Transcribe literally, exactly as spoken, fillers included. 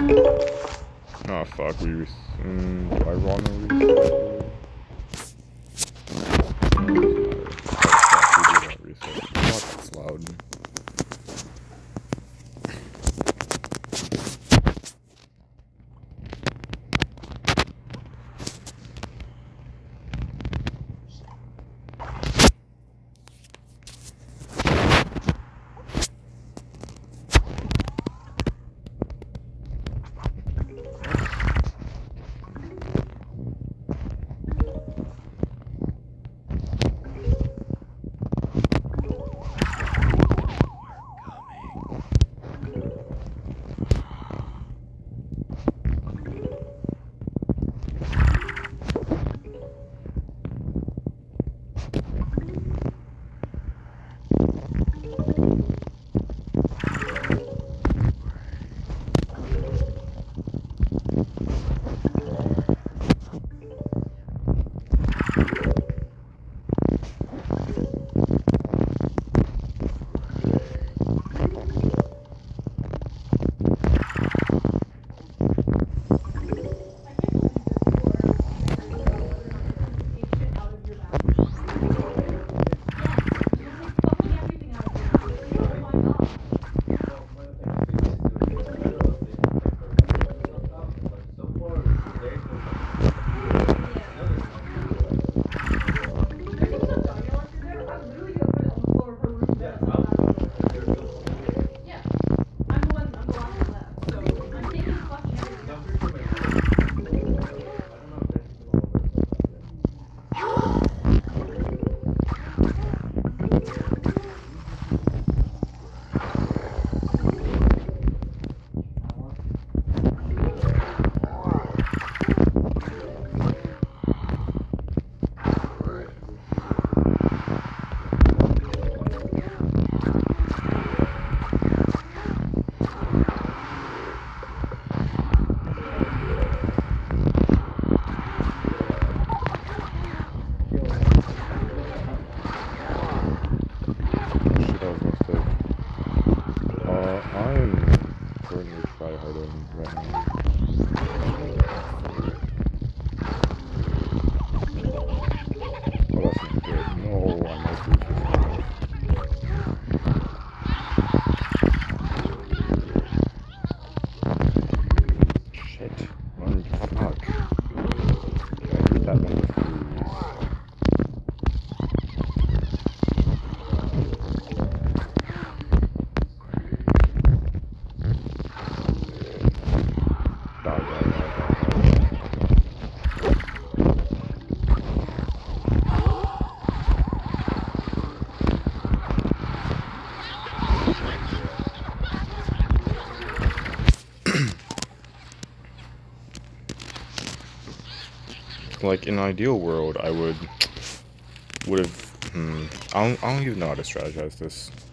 Oh fuck, we res mm, do I want to reset? Oh fuck, we do want to reset. Fuck, that's loud. Like in an ideal world, I would would have. Hmm, I don't. I don't even know how to strategize this.